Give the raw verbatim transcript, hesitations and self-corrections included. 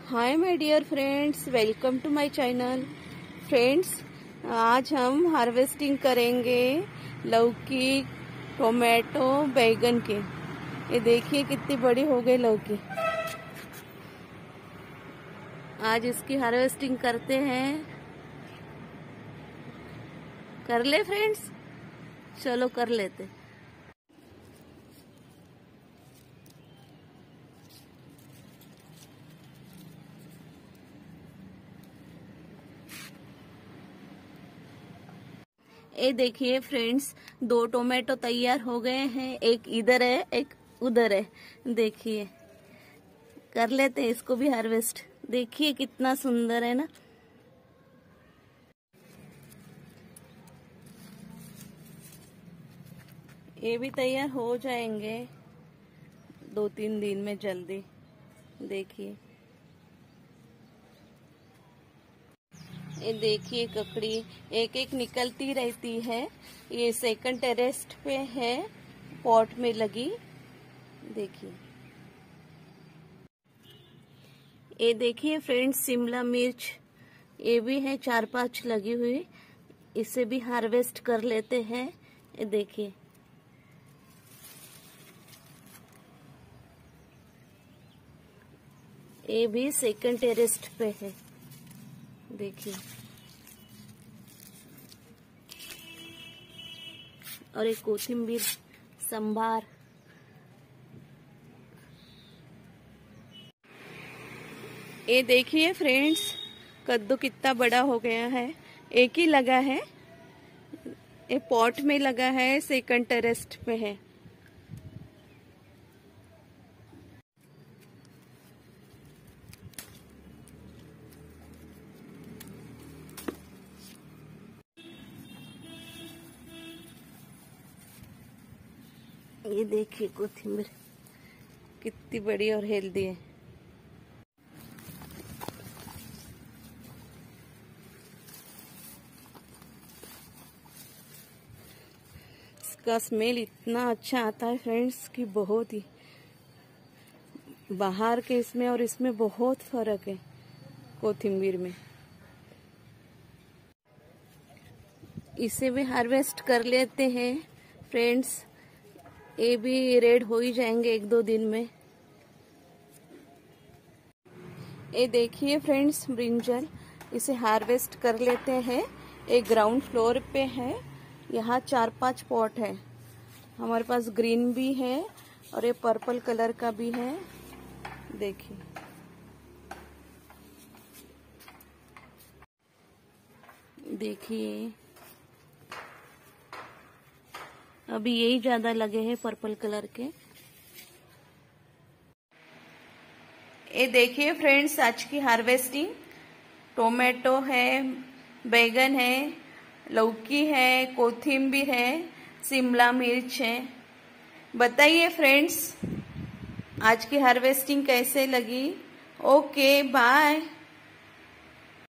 Hi my dear friends, welcome to my channel. Friends, आज हम harvesting करेंगे लौकी, टोमेटो, बैगन के। ये देखिए कितनी बड़ी हो गई लौकी। आज इसकी हार्वेस्टिंग करते हैं। कर ले फ्रेंड्स, चलो कर लेते। ये देखिए फ्रेंड्स, दो टोमेटो तैयार हो गए हैं। एक इधर है, एक उधर है। देखिए, कर लेते हैं इसको भी हार्वेस्ट। देखिए कितना सुंदर है ना। ये भी तैयार हो जाएंगे दो तीन दिन में जल्दी। देखिए, ये देखिए ककड़ी एक एक निकलती रहती है। ये सेकंड टेरेस पे है, पॉट में लगी। देखिए, ये देखिए फ्रेंड्स, शिमला मिर्च ये भी है, चार पांच लगी हुई। इसे भी हार्वेस्ट कर लेते हैं। ये देखिए, ये भी सेकंड टेरेस पे है। देखिए, और एक कोथिंबीर, संभार। ये देखिए फ्रेंड्स, कद्दू कितना बड़ा हो गया है। एक ही लगा है, ये पॉट में लगा है, सेकंड टेरेस पे है। ये देखिए कोथिंबीर कितनी बड़ी और हेल्दी है। इसका स्मेल इतना अच्छा आता है फ्रेंड्स कि बहुत ही, बाहर के इसमें और इसमें बहुत फर्क है कोथिंबीर में। इसे भी हार्वेस्ट कर लेते हैं फ्रेंड्स। ये भी रेड हो ही जाएंगे एक दो दिन में। ये देखिए फ्रेंड्स, ब्रिंजल, इसे हार्वेस्ट कर लेते हैं। एक ग्राउंड फ्लोर पे है, यहाँ चार पांच पॉट है। हमारे पास ग्रीन भी है और ये पर्पल कलर का भी है। देखिए, देखिए अभी यही ज्यादा लगे हैं पर्पल कलर के। ये देखिए फ्रेंड्स, आज की हार्वेस्टिंग। टोमेटो है, बैगन है, लौकी है, कोथिंबीर है, शिमला मिर्च है। बताइए फ्रेंड्स, आज की हार्वेस्टिंग कैसे लगी। Okay, bye.